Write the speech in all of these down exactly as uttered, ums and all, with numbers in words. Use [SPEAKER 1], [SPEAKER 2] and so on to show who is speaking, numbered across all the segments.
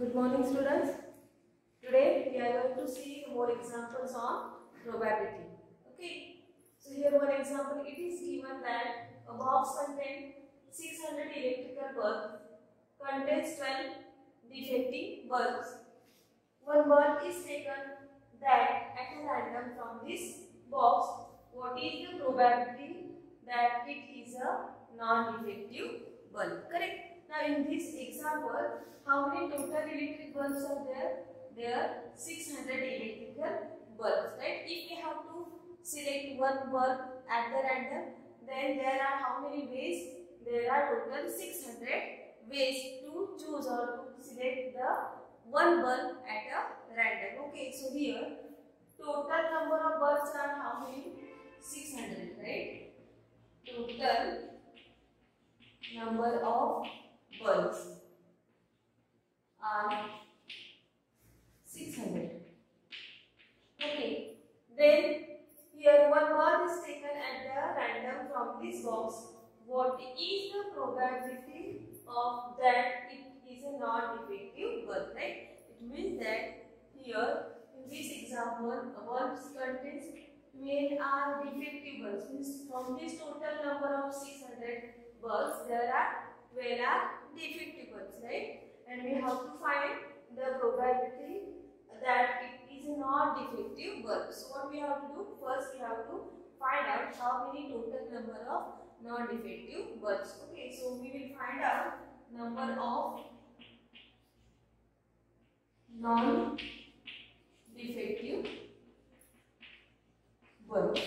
[SPEAKER 1] Good morning, students. Today we are going to see more examples on probability. Okay. So here one example. It is given that a box contains six hundred electrical bulbs, contains twelve defective bulbs. One bulb is taken that at a random from this box. What is the probability that it is a non-defective bulb? Correct. Now in this example, how many total electric bulbs are there? There are six hundred electrical bulbs, right? If we have to select one bulb at the random, then there are how many ways? There are total six hundred ways to choose or to select the one bulb at a random. Okay, so here total number of bulbs are how many? six hundred, right? Total number of bulbs are six hundred. Okay, then here one bulb is taken at the random from this box. What is the probability of that it is a non-defective bulb, right? It means that here in this example, a bulb contains twelve are defective bulbs. Means from this total number of six hundred bulbs, there are twelve are defective bulbs, right? And we have to find the probability that it is a non-defective bulb. So what we have to do? First we have to find out how many total number of non-defective bulbs. Okay, so we will find out number of non-defective bulbs.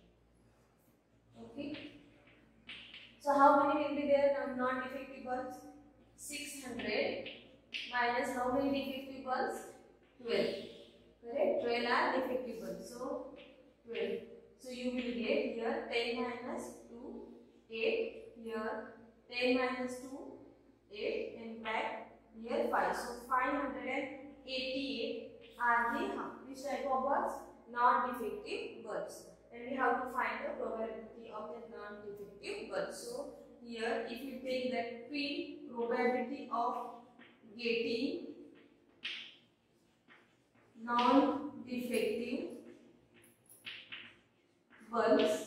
[SPEAKER 1] Okay. So how many will be there non-defective bulbs? six hundred minus how many defective bulbs? twelve. Correct? twelve are defective bulbs. So twelve. So you will get here ten minus two, eight. Here ten minus two, eight. And back here five. So five hundred eighty-eight are the which type of bulbs? Non-defective bulbs. And we have to find the probability of the non-defective bulbs. So here if you take that P, probability of getting non-defective bulbs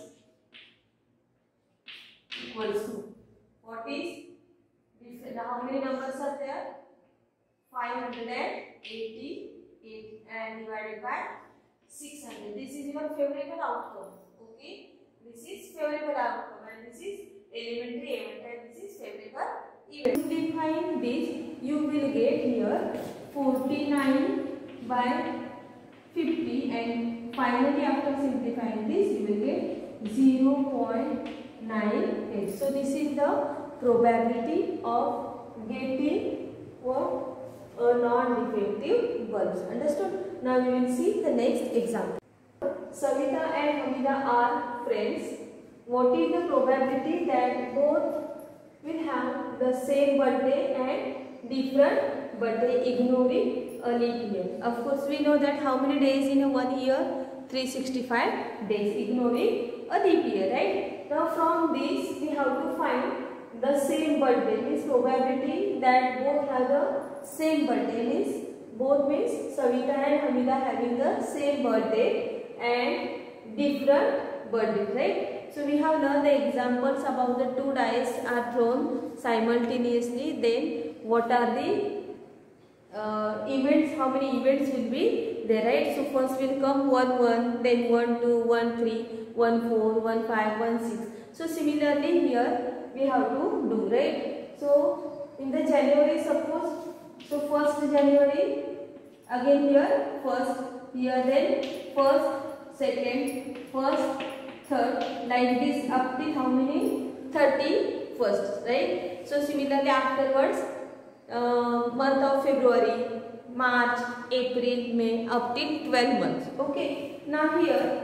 [SPEAKER 1] equals to what is how many numbers are there? five hundred eighty-eight and divided by six hundred. This is your favorable outcome. Okay, this is favorable outcome and this is elementary event and this is favorable event. Simplifying this, you will get here forty-nine by fifty and finally after simplifying this you will get zero point nine eight. So this is the probability of getting what? A non-defective bulbs. Understood? Now we will see the next example. Savita and Hamida are friends. What is the probability that both will have the same birthday and different birthday, ignoring a leap year? Of course, we know that how many days in a one year? three hundred sixty-five days, ignoring a leap year, right? Now from this we have to find the same birthday. Means probability that both have the same birthday. Means both means Savita and Hamida having the same birthday and different birthdays, right? So we have learned the examples about the two dice are thrown simultaneously. Then what are the uh, events? How many events will be there, right? So first will come one one, then one two, one three, one four, one five, one six. So similarly here we have to do, right? So in the January, suppose so first January, again here first, here then first, second, first, third, like this up till how many? thirty-first, right? So similarly afterwards, uh, month of February, March, April, May, up till twelve months. Okay. Now here,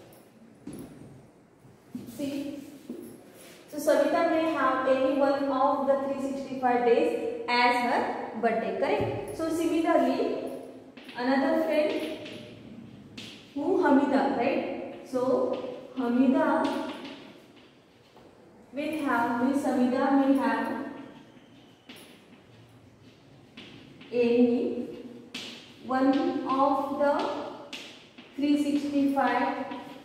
[SPEAKER 1] see. So Savita may have any one of the three hundred sixty-five days as her birthday, correct? So similarly, another friend who Hamida, right? So Hamida will have, Miss Hamida will have any one of the three hundred sixty-five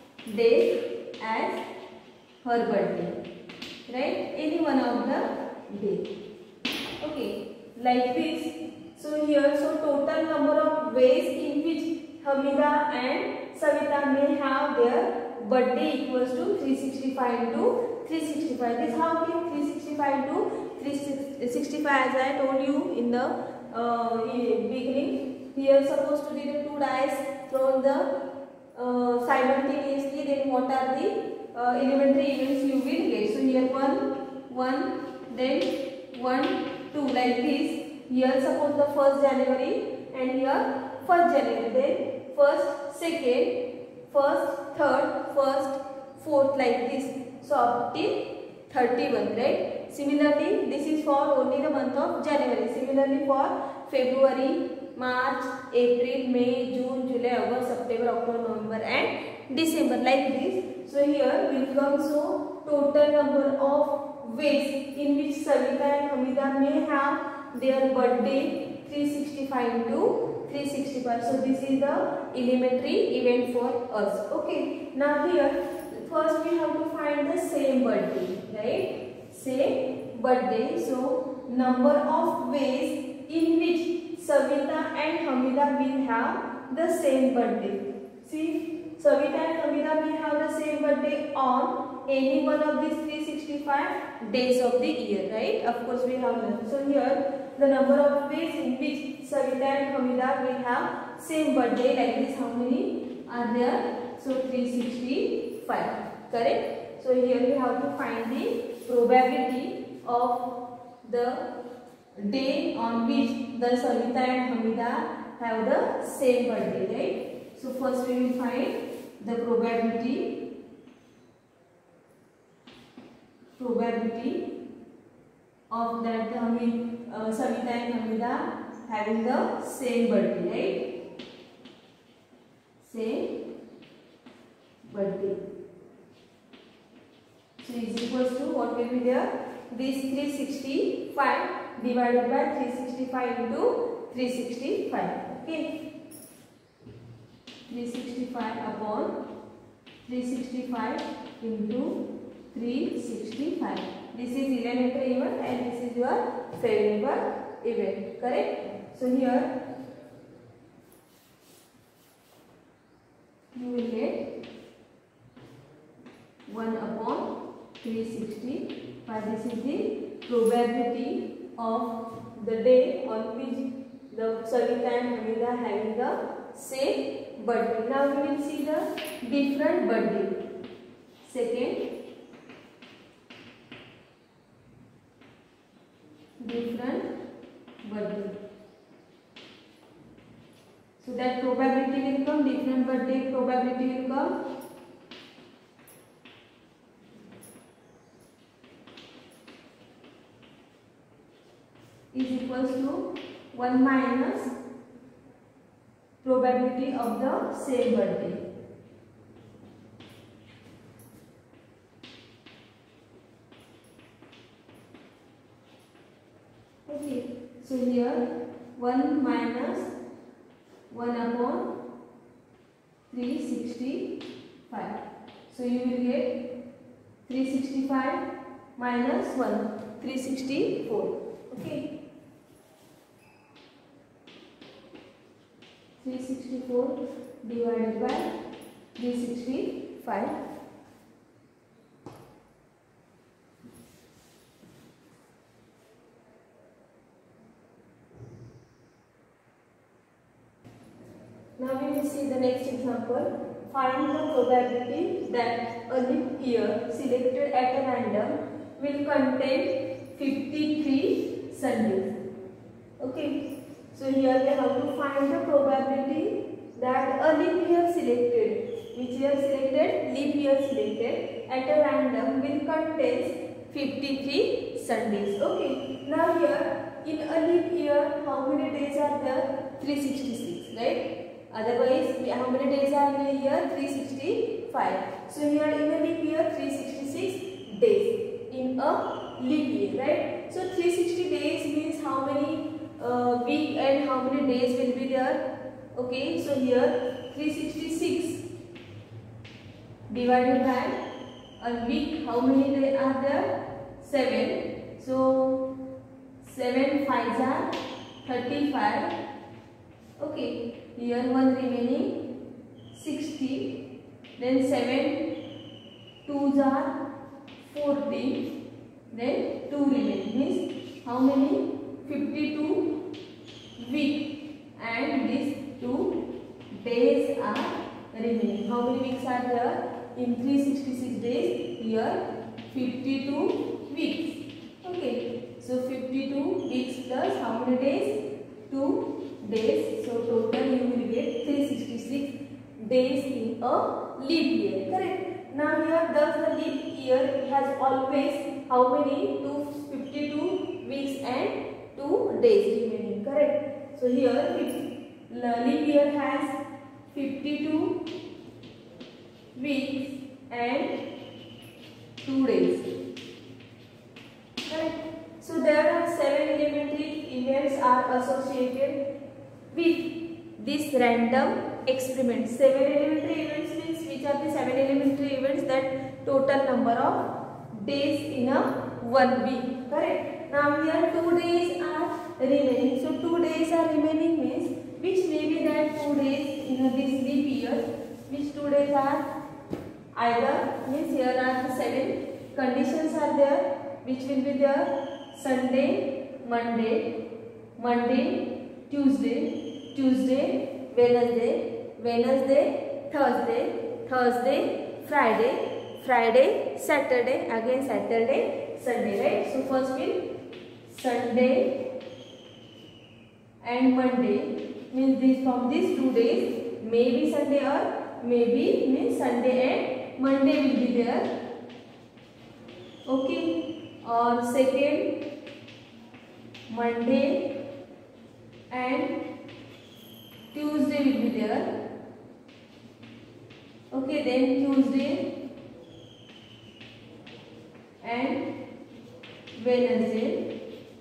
[SPEAKER 1] days as her birthday, right? Any one of the day. Okay, like this. So here, so total number of ways in which Hamida and Savita may have their birthday equals to three hundred sixty-five into three hundred sixty-five. This how came three hundred sixty-five to three hundred sixty-five, as I told you in the uh, beginning. Here supposed to be the two dice thrown the uh, simultaneously. Then what are the uh, elementary events you will get? So here one, one, then one, two, like this. Here suppose the first January and here first January, then first, second, first, third, first, fourth, like this. So up till thirty-one, right? Similarly, this is for only the month of January. Similarly for February, March, April, May, June, July, August, September, October, November and December, like this. So here will come so total number of ways in which Savita and Hamida may have their birthday three hundred sixty-five into three hundred sixty-five. So this is the elementary event for us. Okay. Now here first we have to find the same birthday, right? Same birthday. So number of ways in which Savita and Hamida will have the same birthday. See, Savita and Hamida will have the same birthday on any one of these three hundred sixty-five days of the year, right? Of course we have none. So here the number of ways in which Savita and Hamida will have same birthday, like this, how many are there? So three hundred sixty-five, correct? So here we have to find the probability of the day on which the Savita and Hamida have the same birthday, right? So first we will find the probability probability of that the uh, Savita and Hamida having the same birthday, right? Same birthday. So is equals to what will be there? This three hundred sixty-five divided by three hundred sixty-five into three hundred sixty-five. Okay. three hundred sixty-five upon three hundred sixty-five into three hundred sixty-five. This is elementary event and this is your favorable event, correct? So here you will get one upon three hundred sixty-five. This is the probability of the day on which the Savita and Hamida having the same birthday. Now we will see the different birthday. Second, different birthday. So that probability will come, different birthday probability will come. Is equals to one minus probability of the same birthday. Okay, so here one minus one upon three hundred sixty-five. So you will get three hundred sixty-five minus one, three hundred sixty-four. Okay. three hundred sixty-four divided by three hundred sixty-five. Now we will see the next example. Find the probability that a leap year selected at a random will contain fifty-three Sundays. Okay. So here we have to find the probability that a leap year selected, which year selected? Leap year selected at a random will contain fifty-three Sundays. Okay. Now here in a leap year, how many days are there? three hundred sixty-six, right? Otherwise, how many days are in a year? three hundred sixty-five. So here in a leap year, three hundred sixty-six days in a leap year, right? So three hundred sixty days means how many uh, week and how many days will be there. Okay, so here three hundred sixty-six divided by a week, how many days are there? seven. So seven fives are thirty-five. Okay, here one remaining sixty. Then seven twos are forty. Then two remaining, means how many? fifty-two week, and these two days are remaining. How many weeks are there in three hundred sixty-six days? Here fifty-two weeks. Okay, so fifty-two weeks plus how many days? two days. So total you will get three hundred sixty-six days in a leap year. Correct. Now here does the leap year has always how many? two hundred fifty-two weeks and two days remaining. Correct. So here leap year has fifty-two weeks and two days. Correct. So there are seven elementary events are associated with this random experiment. Seven elementary events means which are the seven elementary events, that total number of days in a one week. Correct. Now here two days are remaining. So two days are remaining means which may be that two days in this leap year. Which two days are either, means here are the seven conditions are there, which will be there: Sunday, Monday, Monday, Tuesday, Tuesday, Wednesday, Wednesday, Thursday, Thursday, Friday, Friday, Saturday, again Saturday, Sunday, right? So first will Sunday and Monday, means this from these two days, maybe Sunday or maybe means Sunday and Monday will be there. Okay, or second Monday and Tuesday will be there. Okay, then Tuesday and Wednesday.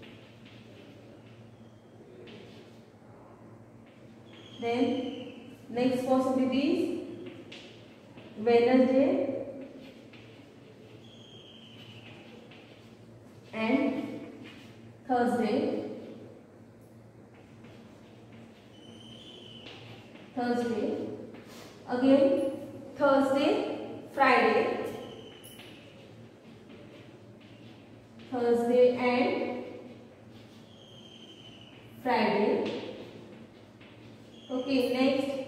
[SPEAKER 1] Then next possibility is Wednesday and Thursday. Thursday. Again Thursday, Friday. Thursday and Friday. Okay, next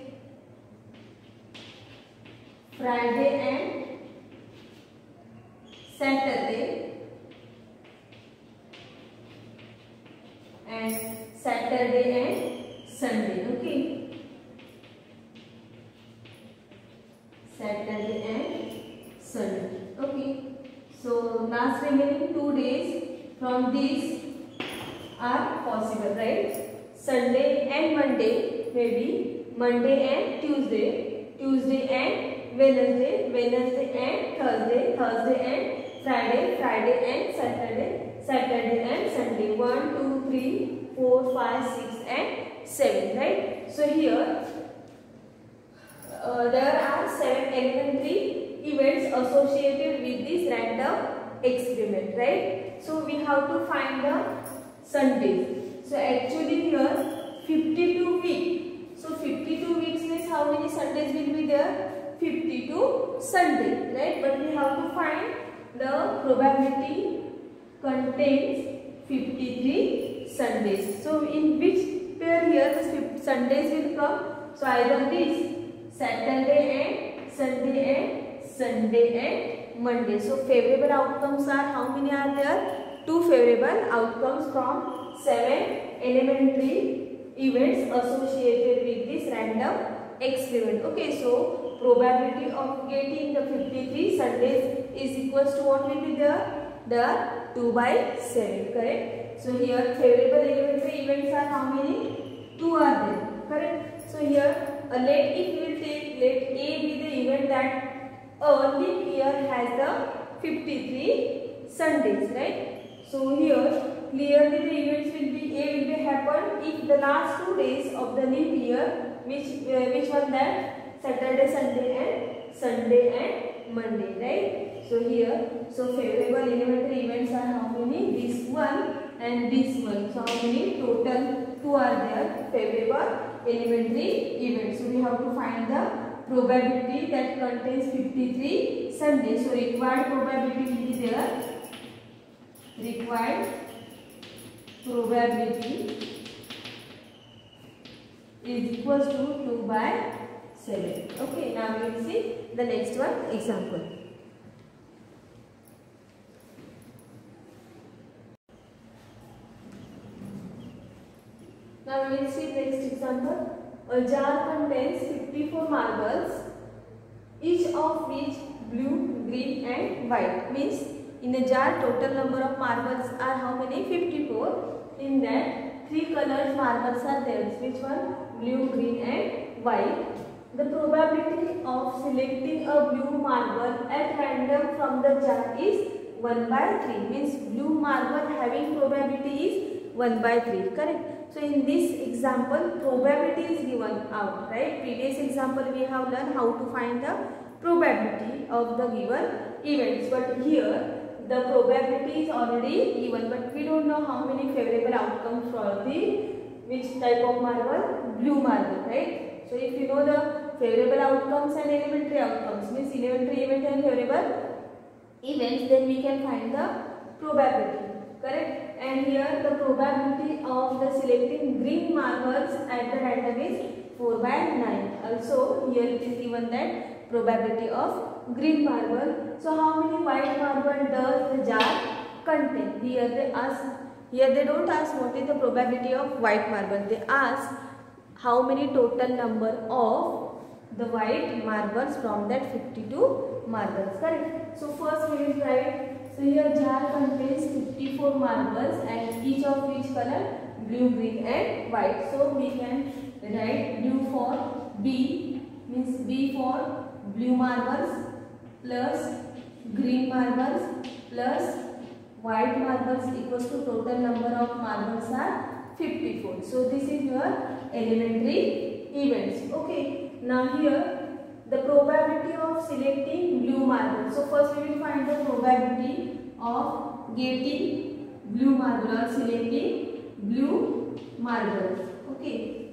[SPEAKER 1] Friday and Saturday, and Saturday and Sunday. Okay, Saturday and Sunday. Okay, so last remaining two days from these are possible, right? Sunday and Monday, maybe Monday and Tuesday, Tuesday and Wednesday, Wednesday and Thursday, Thursday and Friday, Friday and Saturday, Saturday and Sunday. one, two, three, four, five, six and seven, right? So here uh, there are seven elementary events associated with this random experiment, right? So we have to find the Sundays. So actually here fifty-two weeks. So fifty-two weeks means how many Sundays will be there? fifty-two Sundays, right? But we have to find the probability contains fifty-three Sundays. So in which pair here the Sundays will come? So either this Saturday and Sunday and Sunday and Monday. So favorable outcomes are how many are there? Two favorable outcomes from seven elementary events associated with this random experiment. Okay, so probability of getting the fifty-three Sundays is equals to what will be there? The two by seven, correct? So here favorable elementary events are how many? Two are there, correct? So here uh, let if we will take let A be the event that a leap year has the fifty-three Sundays, right? So here clearly the events will be A will be happen if the last two days of the leap year, which uh, which one that Saturday, Sunday and Sunday and Monday, right? So here, so favorable elementary events are how many? This one and this one. So how many? Total two are there favorable elementary events. So we have to find the probability that contains fifty-three Sundays. So required probability will be there. Required probability is equals to two by seven. Okay, now we will see the next one example. Now we will see next example. A jar contains fifty-four marbles, each of which blue, green and white. Means in a jar total number of marbles are how many? fifty-four. In that three colored marbles are there. Which one? Blue, green and white. The probability of selecting a blue marble at random from the jar is one by three. Means blue marble having probability is one by three. Correct? So in this example, probability is given out, right? Previous example we have learned how to find the probability of the given events. But here the probability is already given, but we don't know how many favorable outcomes for the which type of marble? Blue marble, right? So if you know the favorable outcomes and elementary outcomes, means elementary event and favorable events, then we can find the probability. Correct? And here the probability of the selecting green marbles at the random is four by nine. Also here it is given that probability of green marble. So how many white marble does the jar contain? Here they ask, here they don't ask what is the probability of white marble. They ask how many total number of the white marbles from that fifty-two marbles. Correct? So first we will write. So here jar contains fifty-four marbles and each of which color? Blue, green and white. So we can write blue for B, means B for blue marbles plus green marbles plus white marbles equals to total number of marbles are fifty-four. So this is your elementary events. Okay. Now here the probability of selecting blue marble. So first we will find the probability of getting blue marble or selecting blue marbles. Okay.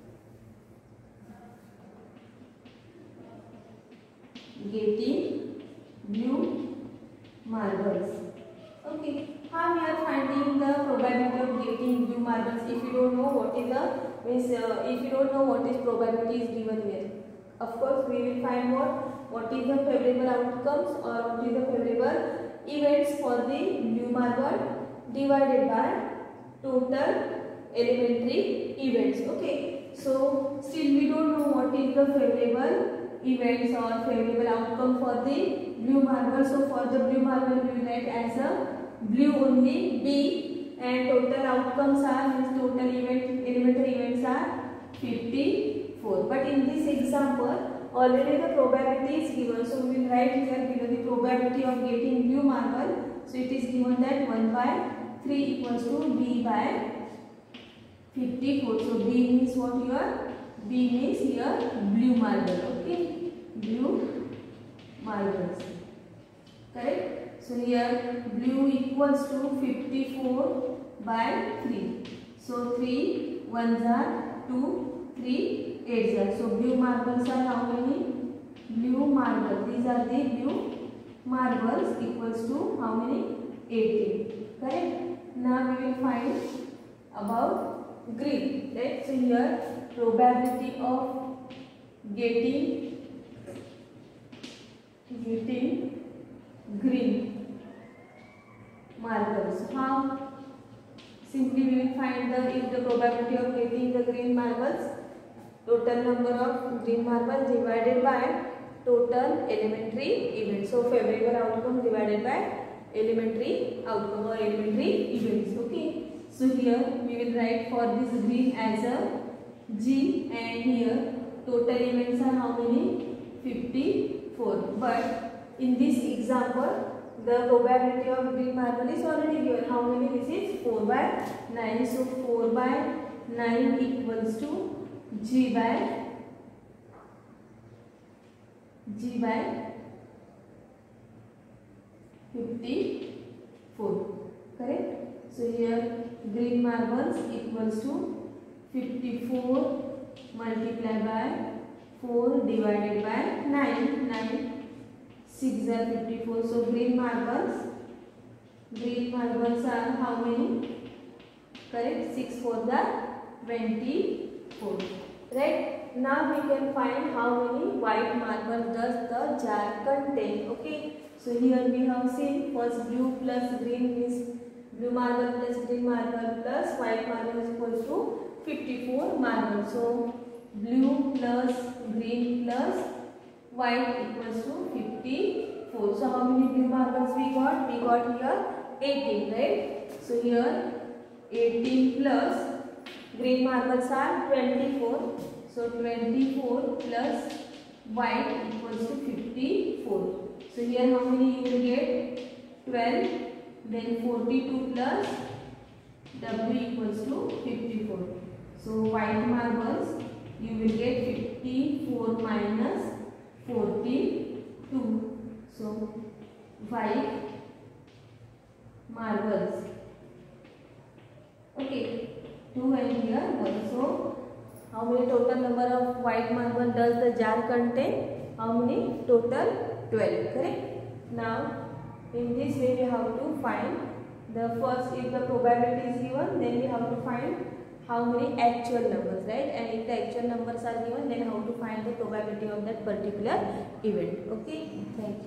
[SPEAKER 1] Getting blue marbles. Okay. How we are finding the probability of getting blue marbles if you don't know what is the means uh, if you don't know what is probability is given here. Of course, we will find what what is the favorable outcomes or what is the favorable events for the blue marble divided by total elementary events. Okay. So still we don't know what is the favorable events or favorable outcome for the blue marble. So for the blue marble we will write as a blue only B, and total outcomes are means total event elementary events are fifty-four. But in this example already the probability is given, so we will write here below the probability of getting blue marble. So it is given that one by three equals to B by fifty-four. So B means what here? B means here blue marble. Okay, blue marbles. Correct? So here blue equals to fifty-four by three. So three ones are two, three eights are. So blue marbles are how many? Blue marble. These are the blue marbles equals to how many? eighteen. Correct? Now we will find about green. Right? So here probability of getting getting green marbles. How? Simply we will find the if the probability of getting the green marbles, total number of green marbles divided by total elementary events. So favorable outcome divided by elementary outcome or elementary events. Okay. So here we will write for this green as a G, and here total events are how many? fifty-four. But in this example the probability of green marble is already given. How many? This is four by nine. So four by nine equals to G by G by fifty-four. Correct? So here green marbles equals to fifty-four multiplied by four divided by nine. nine six are fifty-four. So green marbles, green marbles are how many? Correct? six for the twenty-four. Right? Now we can find how many white marble does the jar contain. Okay. So here we have seen first blue plus green means blue marble plus green marble plus white marble is equal to fifty-four marble. So blue plus green plus white equals to fifty-four. So how many blue marbles we got? We got here eighteen, right? So here eighteen plus green marbles are twenty-four. So twenty-four plus white equals to fifty-four. So here how many you will get? twelve. Then forty-two plus W equals to fifty-four. So white marbles you will get fifty-four minus forty-two. So white marbles. Okay, two and here one. So how many total number of white marble does the jar contain? How many? Total twelve. Correct? Now in this way we have to find the first, if the probability is given, then we have to find how many actual numbers, right? And if the actual numbers are given, then how to find the probability of that particular event. Okay, thank you.